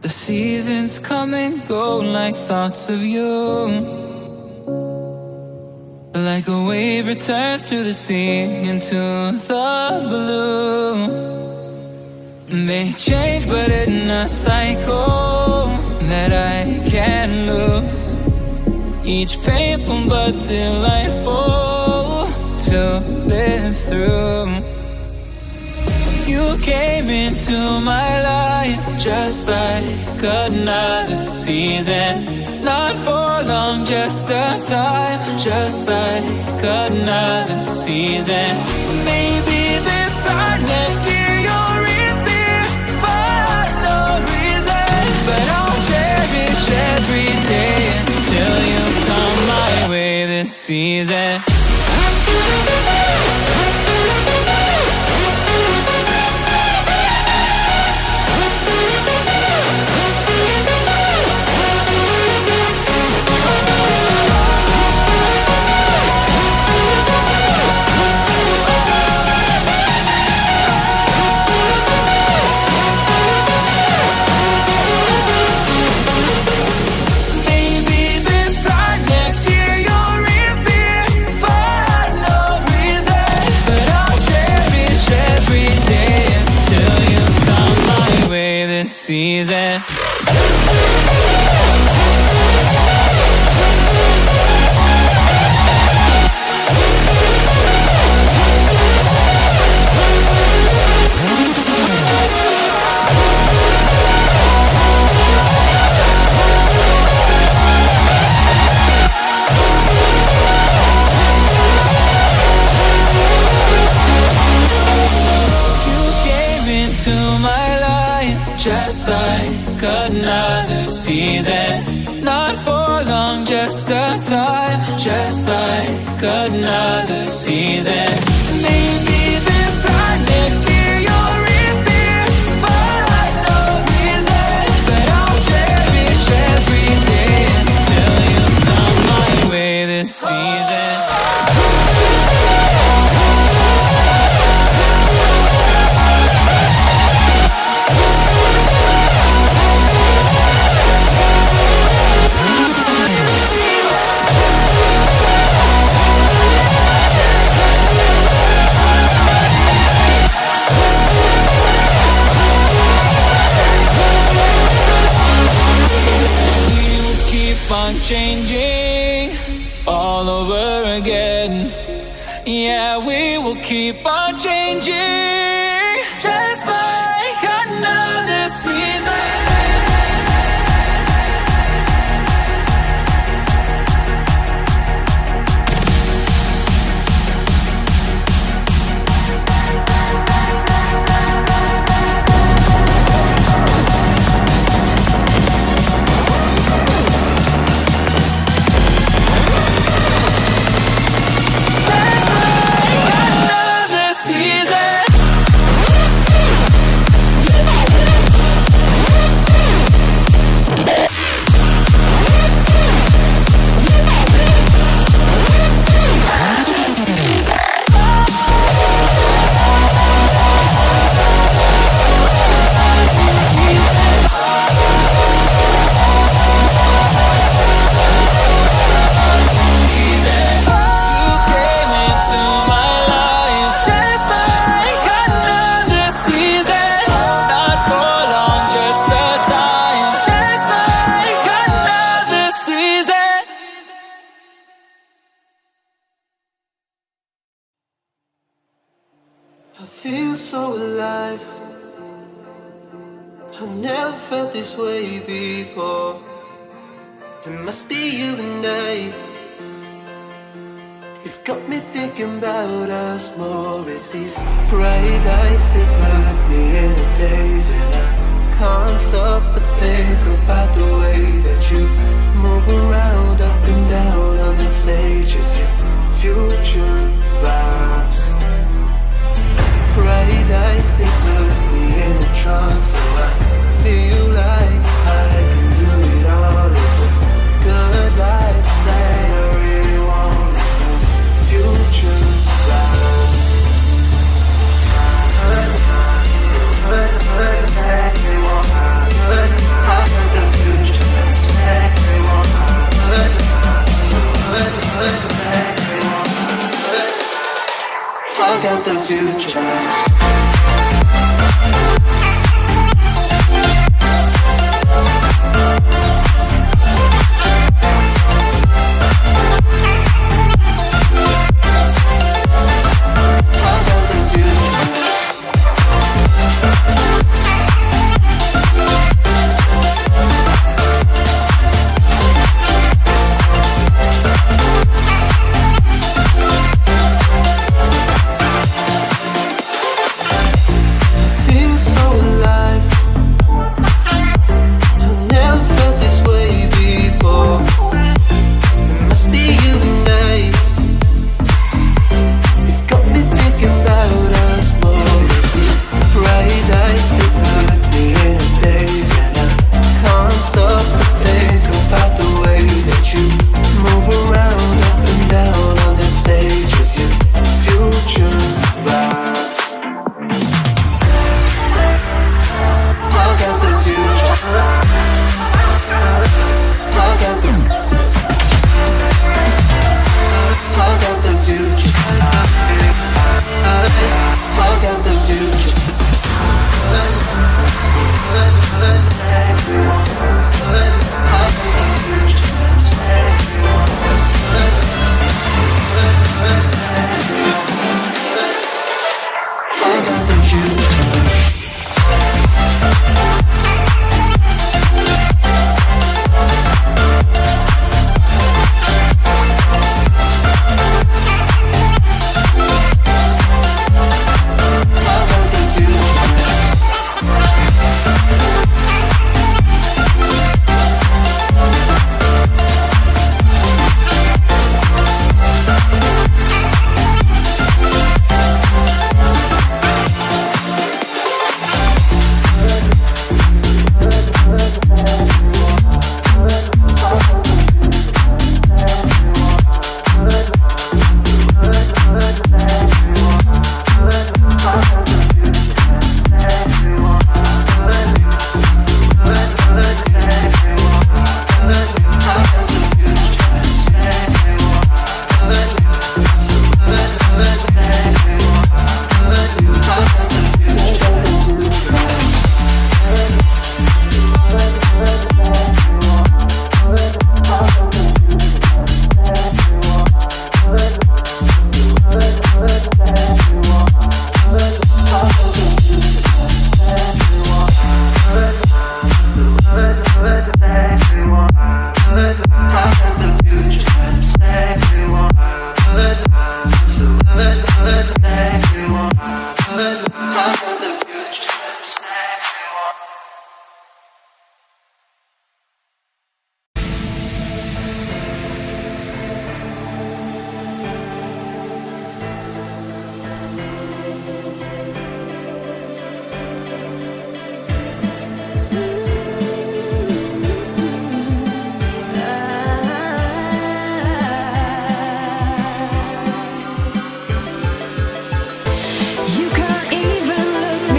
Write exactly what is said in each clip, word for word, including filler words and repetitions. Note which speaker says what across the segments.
Speaker 1: The seasons come and go like thoughts of you. Like a wave returns to the sea into the blue. They change but in a cycle that I can't lose. Each painful but delightful to live through. You came into my life just like another season. Not for long, just a time, just like another season. Maybe this time next year you'll reappear for no reason. But I'll cherish every day until you come my way this season. Season. Just like another season. Not for long, just a time. Just like another season. Maybe this time next year you'll reappear for no reason. But I'll cherish every day until you come my way this season. On changing all over again. Yeah, we will keep on changing, just like another season.
Speaker 2: I feel so alive. I've never felt this way before. It must be you and I. It's got me thinking about us more. It's these bright lights that put me in the daze, and I can't stop but think about the way that you move around, up and down on that stage. It's your future vibes. Bright lights, they put me in a trance, so I feel like I can do it all. It's a good life that I really want. It's those future vibes. I heard, I heard, I heard that they want. I heard, I
Speaker 3: You can't even look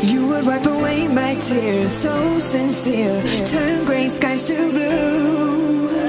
Speaker 3: You would wipe away my tears, so sincere, turn gray skies to blue.